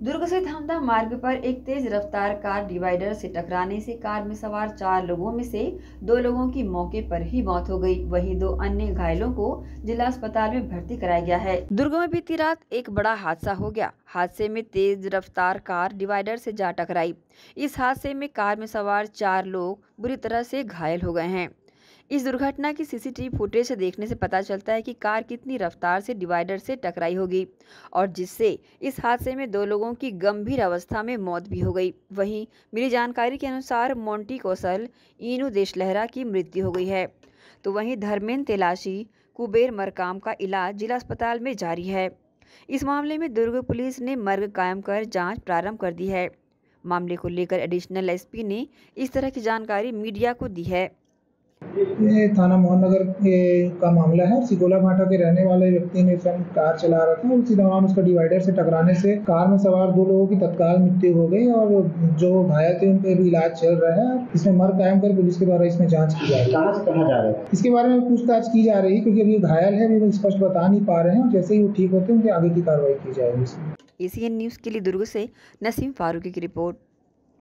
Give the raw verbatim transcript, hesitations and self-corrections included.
दुर्ग से धामदा मार्ग पर एक तेज रफ्तार कार डिवाइडर से टकराने से कार में सवार चार लोगों में से दो लोगों की मौके पर ही मौत हो गई। वहीं दो अन्य घायलों को जिला अस्पताल में भर्ती कराया गया है। दुर्ग में बीती रात एक बड़ा हादसा हो गया। हादसे में तेज रफ्तार कार डिवाइडर से जा टकराई। इस हादसे में कार में सवार चार लोग बुरी तरह से घायल हो गए हैं। इस दुर्घटना की सीसीटीवी फुटेज से देखने से पता चलता है कि कार कितनी रफ्तार से डिवाइडर से टकराई होगी और जिससे इस हादसे में दो लोगों की गंभीर अवस्था में मौत भी हो गई। वहीं मिली जानकारी के अनुसार मोंटी कौशल ईनू देशलहरा की मृत्यु हो गई है, तो वहीं धर्मेंद्र तेलाशी कुबेर मरकाम का इलाज जिला अस्पताल में जारी है। इस मामले में दुर्ग पुलिस ने मर्ग कायम कर जाँच प्रारंभ कर दी है। मामले को लेकर एडिशनल एसपी ने इस तरह की जानकारी मीडिया को दी है। ये थाना मोहन नगर का मामला है। सिकोला भाटा के रहने वाले व्यक्ति ने स्वयं कार चला रहा था। उसी दौरान उसका डिवाइडर से टकराने से कार में सवार दो लोगों की तत्काल मृत्यु हो गई और जो घायल थे उनके भी इलाज चल रहा है। इसमें मर्ग कायम कर पुलिस के द्वारा इसमें जांच की जा रही है। कहां से कहां जा रहे हैं इसके बारे में पूछताछ की जा रही है, क्योंकि अभी घायल है, अभी स्पष्ट बता नहीं पा रहे हैं और जैसे ही वो ठीक होते हैं उनके आगे की कार्रवाई की जाएगी। एसीएन न्यूज़ के लिए दुर्ग से नसीम फारूकी की रिपोर्ट।